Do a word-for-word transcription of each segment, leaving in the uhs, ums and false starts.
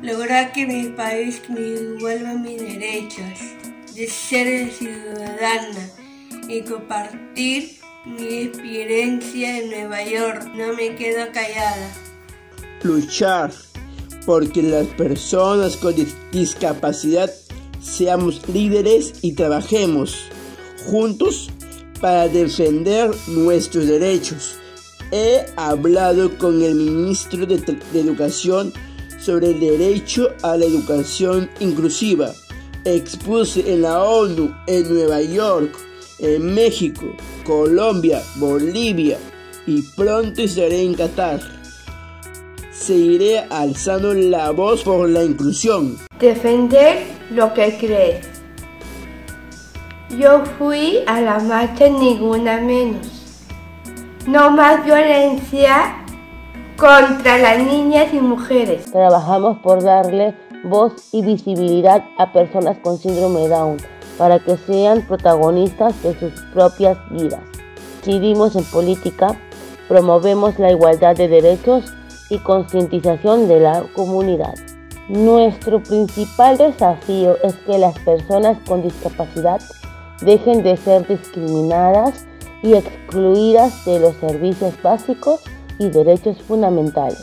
lograr que mi país me devuelva mis derechos de ser ciudadana y compartir mi experiencia en Nueva York. No me quedo callada. Luchar porque las personas con discapacidad seamos líderes y trabajemos juntos para defender nuestros derechos. He hablado con el ministro de, de Educación sobre el derecho a la educación inclusiva. Expuse en la ONU, en Nueva York, en México, Colombia, Bolivia y pronto estaré en Qatar. Seguiré alzando la voz por la inclusión. Defender lo que crees. Yo fui a la marcha Ninguna Menos. No más violencia contra las niñas y mujeres. Trabajamos por darle voz y visibilidad a personas con síndrome de Down para que sean protagonistas de sus propias vidas. Incidimos en política, promovemos la igualdad de derechos y concientización de la comunidad. Nuestro principal desafío es que las personas con discapacidad dejen de ser discriminadas y excluidas de los servicios básicos y derechos fundamentales.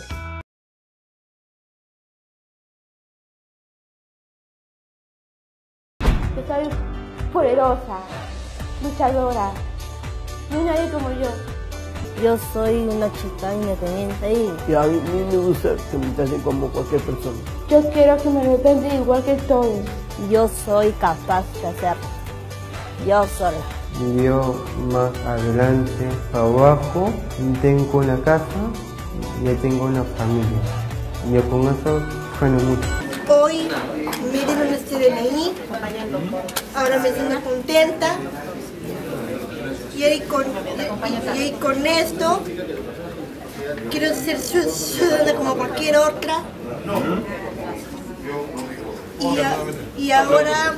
Yo soy poderosa, luchadora, no hay nadie como yo. Yo soy una chica independiente y... Y a mí me gusta que me traten como cualquier persona. Yo quiero que me respeten igual que todos. Yo soy capaz de hacerlo. Yo soy. Yo más adelante, abajo, tengo una casa, ya tengo una familia. Yo con eso gano mucho. Hoy me dieron este D N I, ahora me siento contenta. Y ahí con, y ahí con esto quiero ser ciudadana como cualquier otra. Y, a, y ahora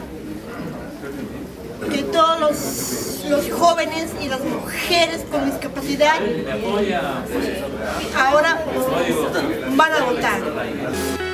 que todos los, los jóvenes y las mujeres con discapacidad ahora van a votar.